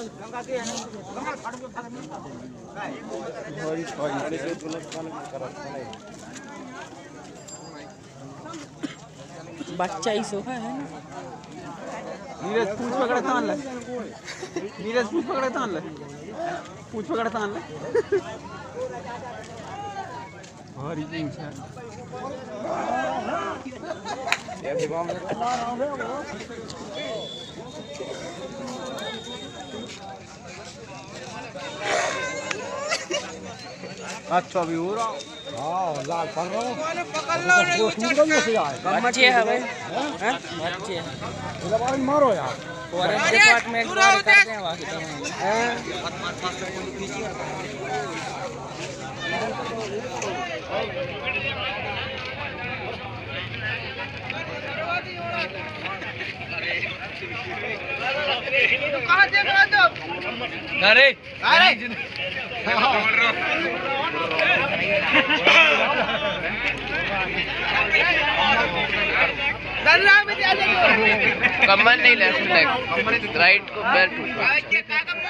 बच्चा ही सोफा है ना। नीरज पूछ पकड़े तान ले, नीरज पूछ पकड़े तान ले, पूछ पकड़े तान ले। हरी पूछ है। अच्छा भी हो रहा। हाँ लाल पड़ रहा हूँ। बच्चे है भाई, बच्चे है। मारो यार। फॉरेस्ट डिपार्टमेंट वाले करते हैं बाकी तो अरे अरे कमर नहीं लेफ्ट लेग, राइट को बेल्ट।